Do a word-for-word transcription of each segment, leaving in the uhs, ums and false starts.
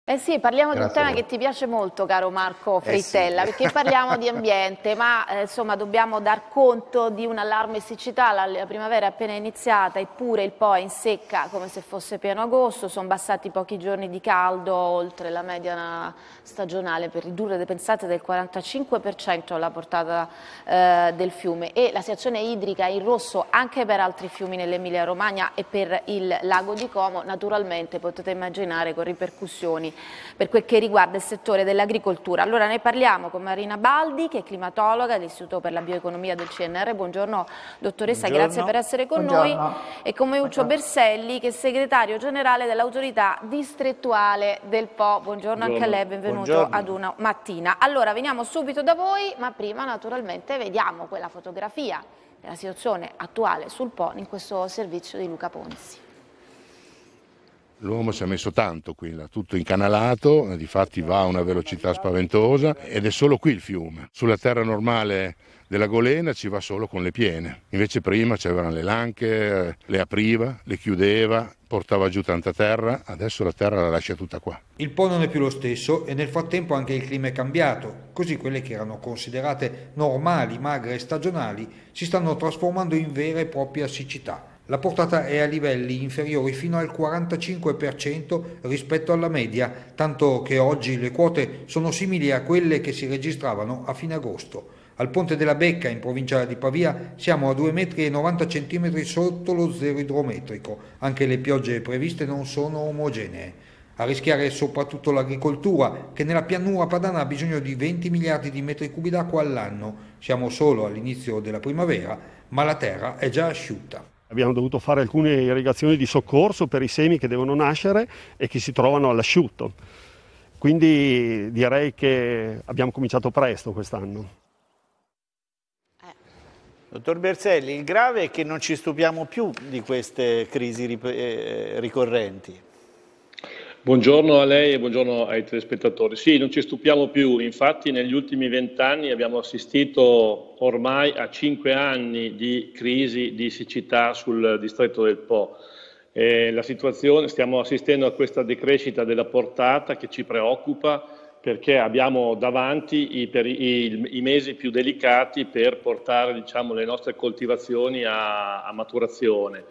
Eh sì, parliamo Grazie di un tema che ti piace molto, caro Marco Frittella, eh sì. Perché parliamo di ambiente, ma eh, insomma dobbiamo dar conto di un allarme siccità. La, la primavera è appena iniziata, eppure il Po è in secca come se fosse pieno agosto, sono bastati pochi giorni di caldo oltre la media stagionale per ridurre, pensate, del quarantacinque per cento la portata eh, del fiume, e la situazione idrica in rosso anche per altri fiumi nell'Emilia Romagna e per il lago di Como, naturalmente potete immaginare con ripercussioni per quel che riguarda il settore dell'agricoltura. Allora ne parliamo con Marina Baldi, che è climatologa dell'Istituto per la Bioeconomia del C N R. Buongiorno dottoressa, Buongiorno. grazie per essere con Buongiorno. noi. E con Meuccio Berselli, che è segretario generale dell'autorità distrettuale del Po. Buongiorno, Buongiorno. Anche a lei, benvenuto Buongiorno. Ad una mattina. Allora veniamo subito da voi, ma prima naturalmente vediamo quella fotografia della situazione attuale sul Po in questo servizio di Luca Ponzi. L'uomo ci ha messo tanto qui, tutto incanalato, difatti va a una velocità spaventosa ed è solo qui il fiume. Sulla terra normale della Golena ci va solo con le piene, invece prima c'erano le lanche, le apriva, le chiudeva, portava giù tanta terra, adesso la terra la lascia tutta qua. Il Po non è più lo stesso e nel frattempo anche il clima è cambiato, così quelle che erano considerate normali, magre e stagionali si stanno trasformando in vera e propria siccità. La portata è a livelli inferiori fino al quarantacinque per cento rispetto alla media, tanto che oggi le quote sono simili a quelle che si registravano a fine agosto. Al Ponte della Becca, in provincia di Pavia, siamo a due virgola novanta centimetri sotto lo zero idrometrico. Anche le piogge previste non sono omogenee. A rischiare soprattutto l'agricoltura, che nella pianura padana ha bisogno di venti miliardi di metri cubi d'acqua all'anno. Siamo solo all'inizio della primavera, ma la terra è già asciutta. Abbiamo dovuto fare alcune irrigazioni di soccorso per i semi che devono nascere e che si trovano all'asciutto. Quindi direi che abbiamo cominciato presto quest'anno. Dottor Berselli, il grave è che non ci stupiamo più di queste crisi ricorrenti. Buongiorno a lei e buongiorno ai telespettatori. Sì, non ci stupiamo più, infatti negli ultimi vent'anni abbiamo assistito ormai a cinque anni di crisi di siccità sul distretto del Po. E la situazione, stiamo assistendo a questa decrescita della portata che ci preoccupa, perché abbiamo davanti i, per i, i mesi più delicati per portare, diciamo, le nostre coltivazioni a, a maturazione.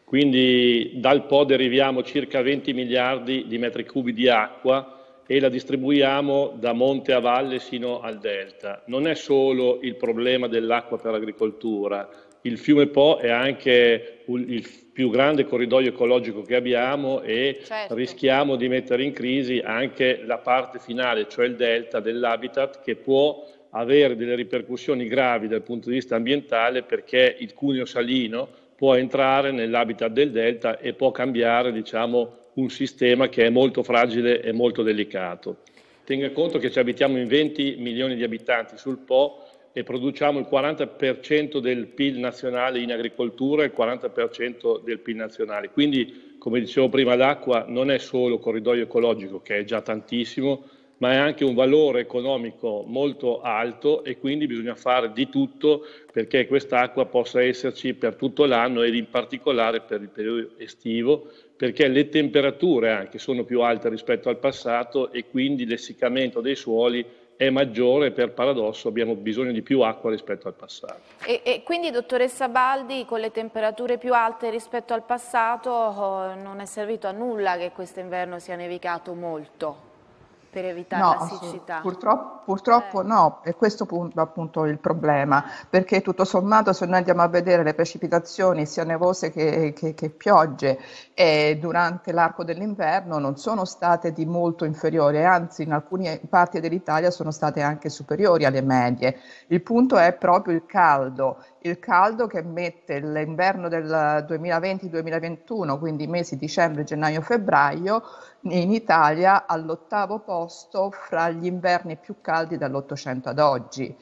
Quindi dal Po deriviamo circa venti miliardi di metri cubi di acqua e la distribuiamo da monte a valle sino al delta. Non è solo il problema dell'acqua per l'agricoltura, il fiume Po è anche il più grande corridoio ecologico che abbiamo e certo. rischiamo di mettere in crisi anche la parte finale, cioè il delta dell'habitat, che può avere delle ripercussioni gravi dal punto di vista ambientale, perché il cuneo salino può entrare nell'habitat del delta e può cambiare, diciamo, un sistema che è molto fragile e molto delicato. Tenga conto che ci abitiamo in venti milioni di abitanti sul Po e produciamo il quaranta per cento del P I L nazionale in agricoltura e il quaranta per cento del P I L nazionale. Quindi, come dicevo prima, l'acqua non è solo corridoio ecologico, che è già tantissimo, ma è anche un valore economico molto alto e quindi bisogna fare di tutto perché quest'acqua possa esserci per tutto l'anno ed in particolare per il periodo estivo, perché le temperature anche sono più alte rispetto al passato e quindi l'essiccamento dei suoli è maggiore, per paradosso abbiamo bisogno di più acqua rispetto al passato. E, e quindi, dottoressa Baldi, con le temperature più alte rispetto al passato oh, non è servito a nulla che quest'inverno sia nevicato molto per evitare no, la siccità? Purtroppo, purtroppo eh. no, e questo è appunto il problema, perché tutto sommato se noi andiamo a vedere le precipitazioni sia nevose che, che, che piogge eh, durante l'arco dell'inverno non sono state di molto inferiori, anzi in alcune parti dell'Italia sono state anche superiori alle medie. Il punto è proprio il caldo, il caldo che mette l'inverno del duemilaventi duemilaventuno, quindi i mesi dicembre, gennaio, febbraio, in Italia all'ottavo posto fra gli inverni più caldi dall'Ottocento ad oggi.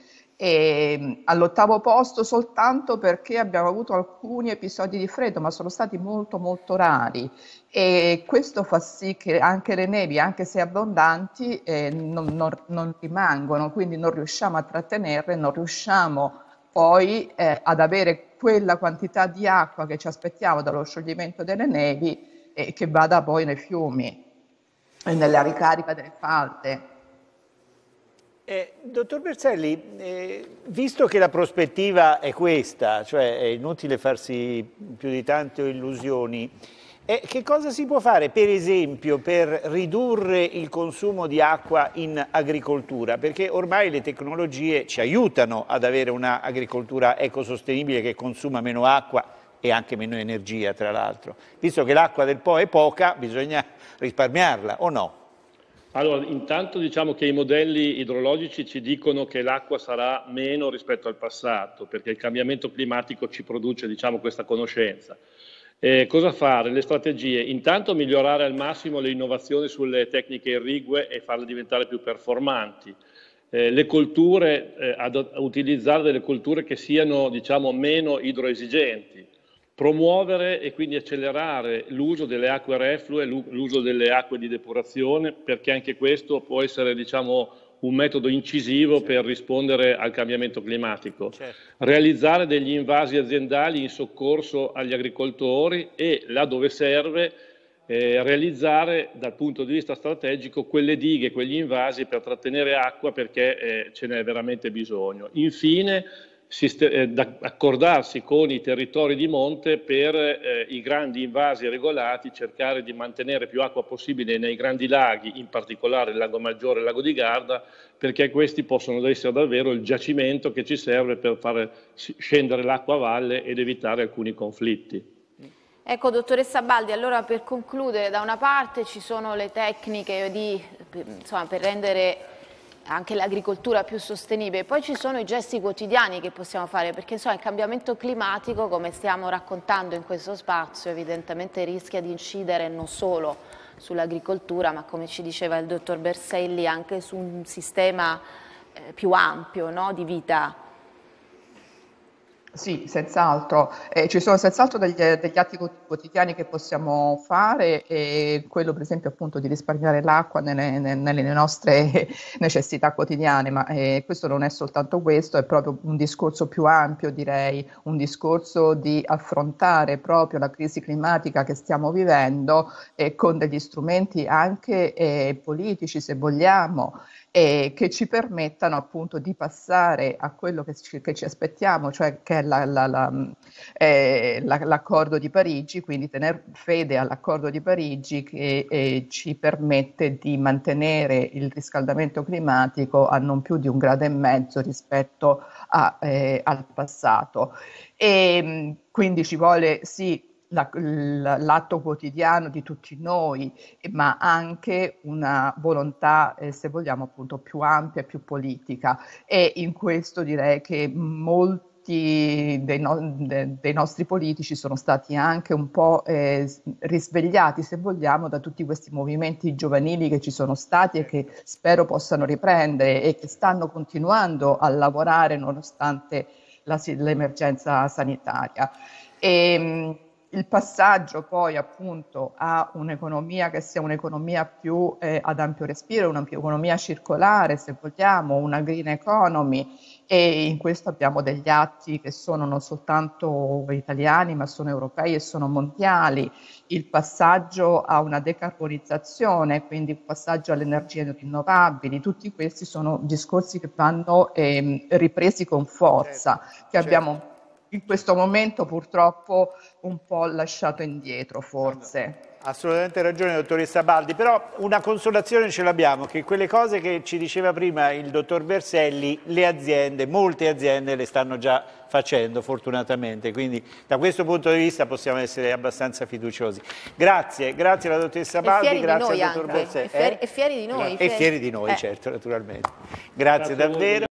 E all'ottavo posto soltanto perché abbiamo avuto alcuni episodi di freddo, ma sono stati molto molto rari, e questo fa sì che anche le nevi, anche se abbondanti, eh, non, non, non rimangono, quindi non riusciamo a trattenerle, non riusciamo poi eh, ad avere quella quantità di acqua che ci aspettiamo dallo scioglimento delle nevi e che vada poi nei fiumi. e nella ricarica delle falde. Eh, dottor Berselli, eh, visto che la prospettiva è questa, cioè è inutile farsi più di tante illusioni, eh, che cosa si può fare per esempio per ridurre il consumo di acqua in agricoltura? Perché ormai le tecnologie ci aiutano ad avere un'agricoltura ecosostenibile che consuma meno acqua e anche meno energia, tra l'altro. Visto che l'acqua del Po è poca, bisogna risparmiarla, o no? Allora, intanto diciamo che i modelli idrologici ci dicono che l'acqua sarà meno rispetto al passato, perché il cambiamento climatico ci produce, diciamo, questa conoscenza. Eh, cosa fare? Le strategie? Intanto migliorare al massimo le innovazioni sulle tecniche irrigue e farle diventare più performanti. Eh, le colture, eh, ad, ad utilizzare delle colture che siano, diciamo, meno idroesigenti. Promuovere e quindi accelerare l'uso delle acque reflue, l'uso delle acque di depurazione, perché anche questo può essere, diciamo, un metodo incisivo per rispondere al cambiamento climatico. Certo. Realizzare degli invasi aziendali in soccorso agli agricoltori e, là dove serve, eh, realizzare dal punto di vista strategico quelle dighe, quegli invasi per trattenere acqua, perché eh, ce n'è veramente bisogno. Infine, accordarsi con i territori di monte per eh, i grandi invasi regolati, cercare di mantenere più acqua possibile nei grandi laghi, in particolare il Lago Maggiore e il Lago di Garda, perché questi possono essere davvero il giacimento che ci serve per far scendere l'acqua a valle ed evitare alcuni conflitti. Ecco, dottoressa Baldi, allora per concludere, da una parte ci sono le tecniche di, insomma, per rendere anche l'agricoltura più sostenibile, poi ci sono i gesti quotidiani che possiamo fare, perché insomma, il cambiamento climatico, come stiamo raccontando in questo spazio, evidentemente rischia di incidere non solo sull'agricoltura, ma come ci diceva il dottor Berselli, anche su un sistema eh, più ampio, no, di vita. Sì, senz'altro. Eh, ci sono senz'altro degli, degli atti quotidiani che possiamo fare, e quello per esempio appunto di risparmiare l'acqua nelle, nelle nostre necessità quotidiane, ma eh, questo non è soltanto questo, è proprio un discorso più ampio, direi, un discorso di affrontare proprio la crisi climatica che stiamo vivendo eh, con degli strumenti anche eh, politici, se vogliamo, e che ci permettano appunto di passare a quello che ci, che ci aspettiamo, cioè che è la, la, la, eh, la, l'accordo di Parigi, quindi tenere fede all'accordo di Parigi che eh, ci permette di mantenere il riscaldamento climatico a non più di un grado e mezzo rispetto a, eh, al passato. E quindi ci vuole sì La, l'atto quotidiano di tutti noi, ma anche una volontà, eh, se vogliamo, appunto più ampia e più politica. E in questo direi che molti dei, no, de, dei nostri politici sono stati anche un po' eh, risvegliati, se vogliamo, da tutti questi movimenti giovanili che ci sono stati e che spero possano riprendere e che stanno continuando a lavorare nonostante la, l'emergenza sanitaria. E, il passaggio poi appunto a un'economia che sia un'economia più eh, ad ampio respiro, un'economia circolare, se vogliamo, una green economy, e in questo abbiamo degli atti che sono non soltanto italiani ma sono europei e sono mondiali. Il passaggio a una decarbonizzazione, quindi il passaggio alle energie rinnovabili, tutti questi sono discorsi che vanno eh, ripresi con forza, certo, che abbiamo certo. in questo momento purtroppo un po' lasciato indietro, forse. Assolutamente ragione, dottoressa Baldi, però una consolazione ce l'abbiamo, che quelle cose che ci diceva prima il dottor Berselli, le aziende, molte aziende le stanno già facendo fortunatamente, quindi da questo punto di vista possiamo essere abbastanza fiduciosi. Grazie, grazie alla dottoressa Baldi, grazie al dottor Berselli. E fieri, eh? e fieri di noi. E fieri di noi, eh. certo, naturalmente. Grazie, grazie davvero.